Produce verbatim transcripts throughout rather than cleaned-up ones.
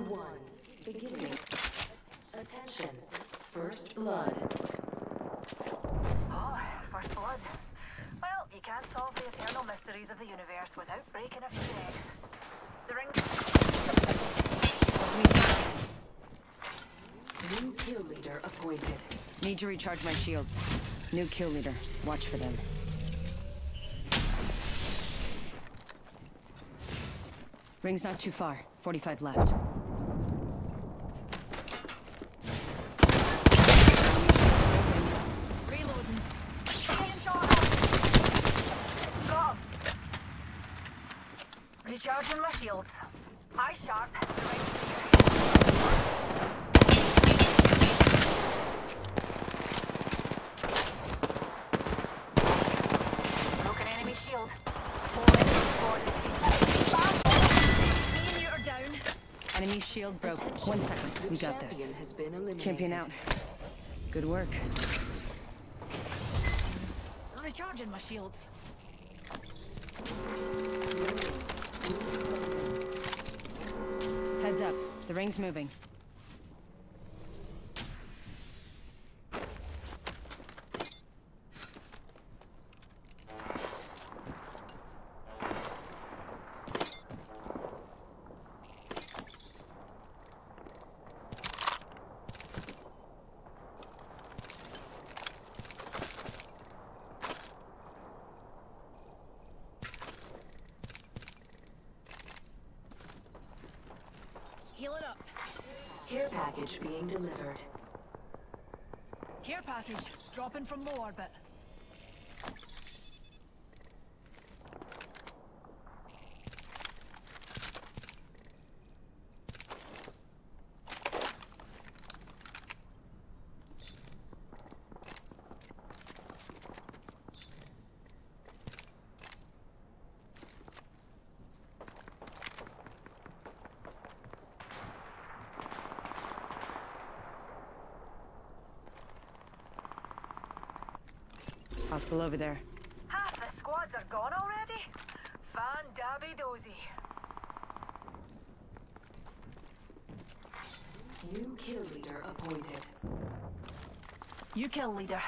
one. Beginning. Attention. First blood. Oh, first blood. Well, you can't solve the eternal mysteries of the universe without breaking a few eggs. The ring... New kill leader appointed. Need to recharge my shields. New kill leader. Watch for them. Ring's not too far. forty-five left. Reloading. Being shot at. Got him. Recharging my shields. Eye sharp. The ring's clear. Broken enemy shield. Whole enemy squad is being... Me and you are down. Enemy shield broke. Attention. One second. The We got this. champion has been eliminated. Champion out. Good work. Recharging my shields. Heads up. The ring's moving. Heal it up. Care package being delivered. Care package. Dropping from low orbit. Hostile over there. Half the squads are gone already? Fan-dabby-dozy. New kill leader appointed. You kill leader.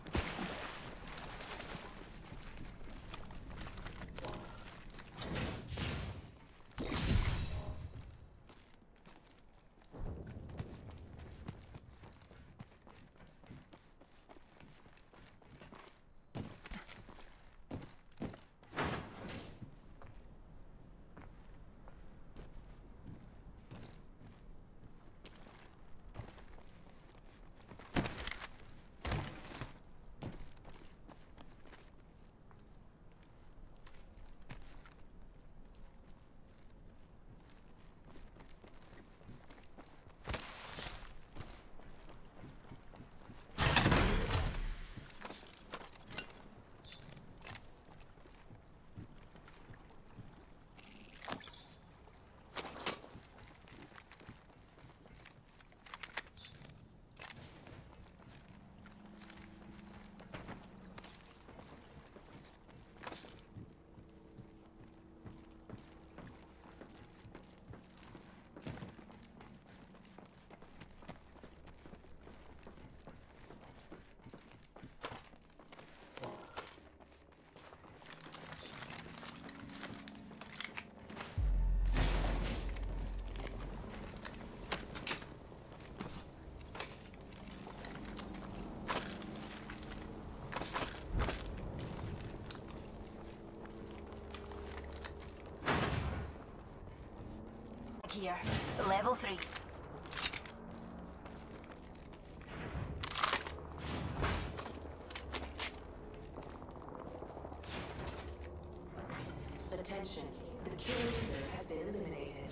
Here. Level three. Attention. The kill leader has been eliminated.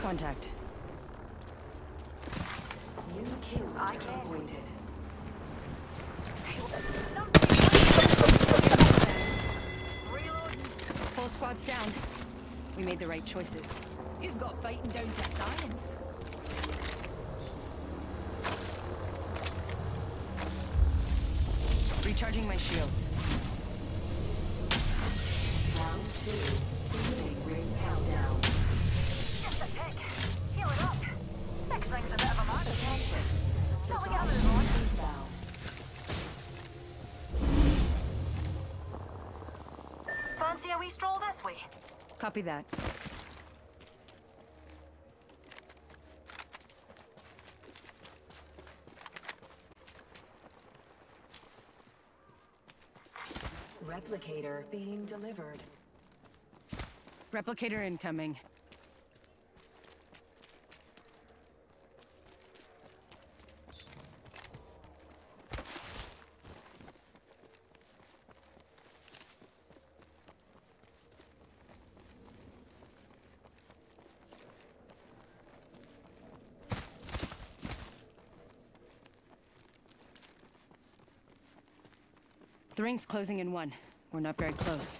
Contact. New kill I leader can. appointed. Reload. Whole squad's down. We made the right choices. You've got fighting down to science. Recharging my shields. Round two. Beginning ring countdown. Just a tick. Healing up. Next thing's a bit of a marathon. So we got moving on. Inbound. Fancy a wee stroll this way? Copy that. Replicator being delivered. Replicator incoming. The ring's closing in one. We're not very close.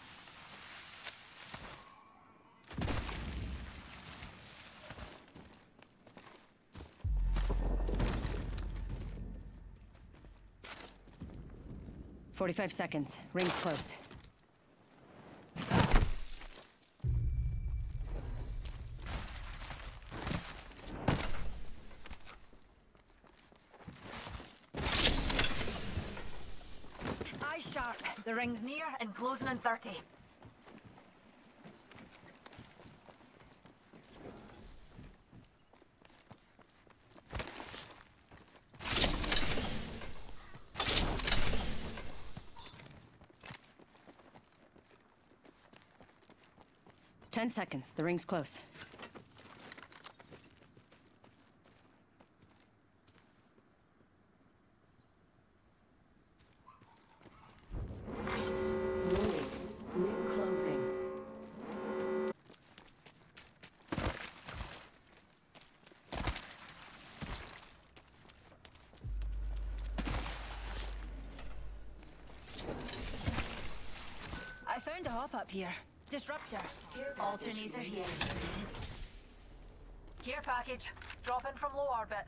Forty-five seconds. Ring's close. Eye sharp. The ring's near and closing in thirty. Ten seconds. The ring's close. Warning. Ring closing. I found a hop up here. Disruptor. Alternator here. Care package. Dropping from low orbit.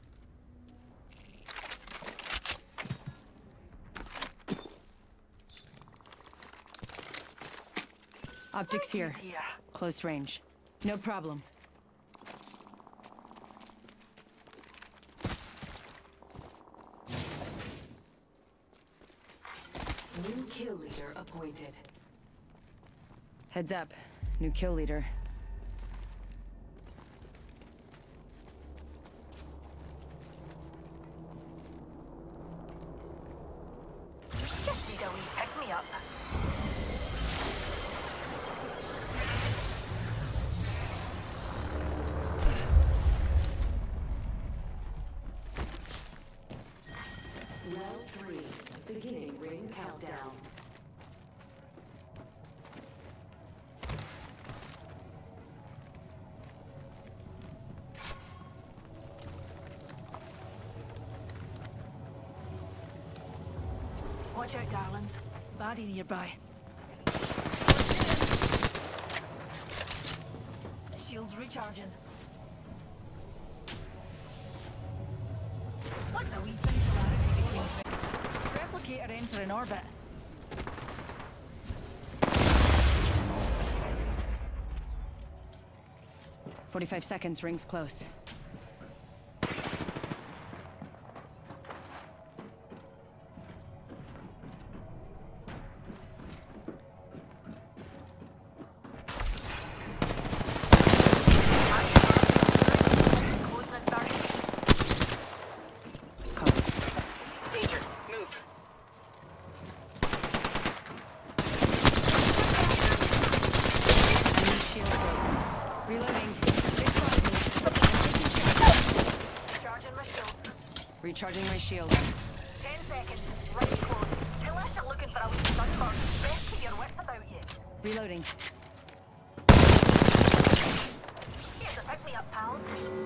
Optics here. Here. Close range. No problem. New kill leader appointed. Heads up. New kill leader. Just need a wee pick me up. Round three. Beginning ring countdown. Watch out, darlings. Baddie nearby. Shields recharging. What's a wee singularity between replicator entering orbit? Forty-five seconds. Ring's close. Closing in thirty. Copy. Danger. Move. Enemy shield broken. Reloading. Charging my shield. Recharging my shield. Ten seconds. Right close. Unless you're looking for a wee sunburn, best keep your wits about you. Reloading. Here's a Pick me up, pals.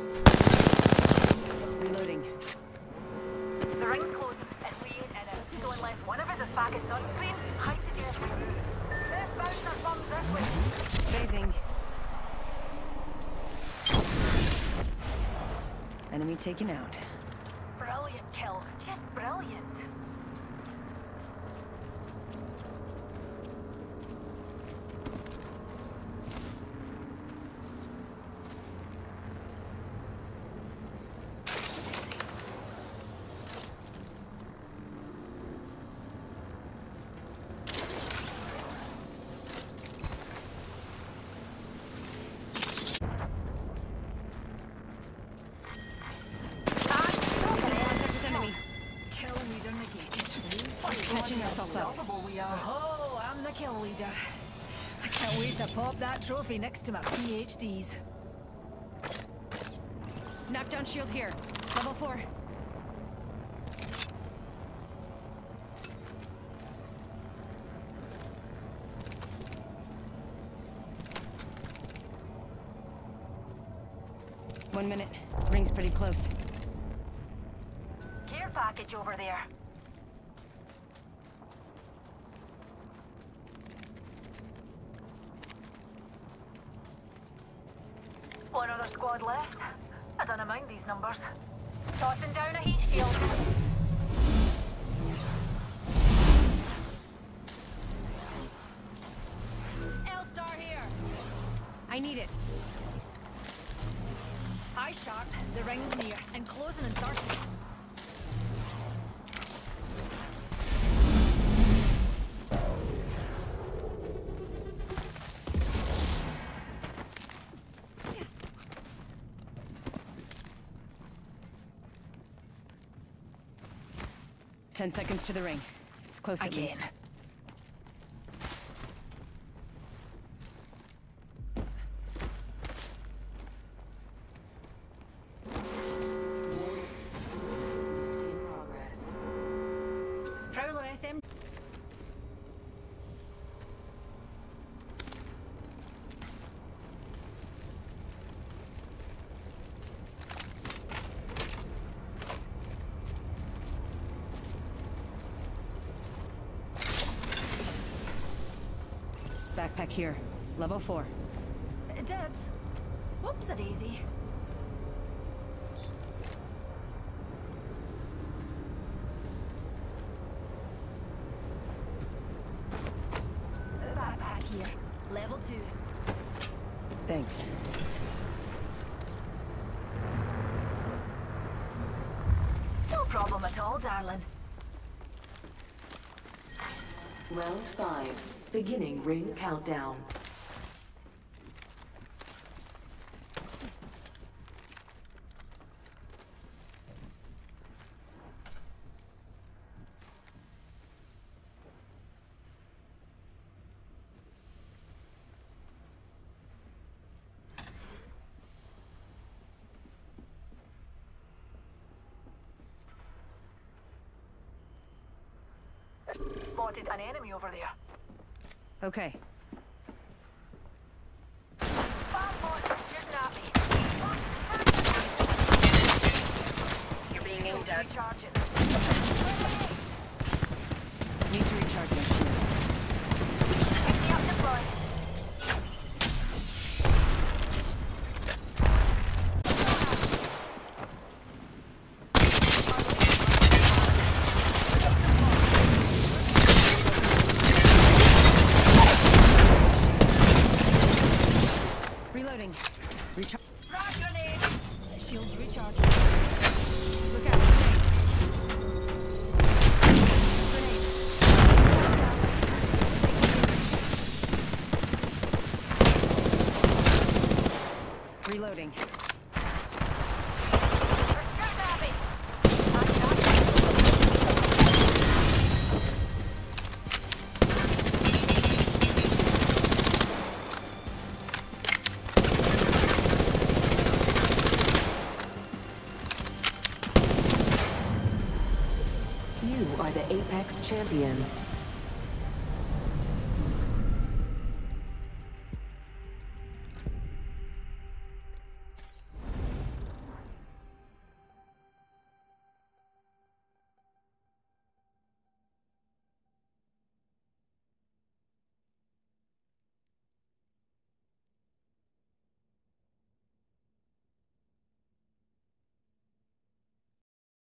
Reloading. The ring's closing, and we ain't in it. So unless one of us is packing sunscreen, I suggest we move. They're bouncing our bums this way. Phasing. Enemy taken out. Brilliant kill. Just brilliant. Catching ourselves up. We are. Oh, I'm the kill leader. I can't wait to pop that trophy next to my P H Ds. Knockdown shield here. Level four. One minute. Ring's pretty close. Care package over there. One other squad left. I don't mind these numbers. Tossing down a heat shield. L-Star here. I need it. Eye sharp. The ring's near and closing in thirty. Ten seconds to the ring. It's close at Again. least. In progress. Prowler S M. Backpack here. Level four. Dibs. Whoops a daisy. Backpack here. Level two. Thanks. No problem at all, darling. Round five. Beginning ring countdown. Spotted an enemy over there. Okay. Bad bots are shooting at me. You're being aimed at. Recharging. Need to recharge my shields. Pick me up deployed. Reloading. Recharge. Frag grenade. Shields recharging. Look out. Grenade. Reloading. They're shooting at me. You are the Apex champions.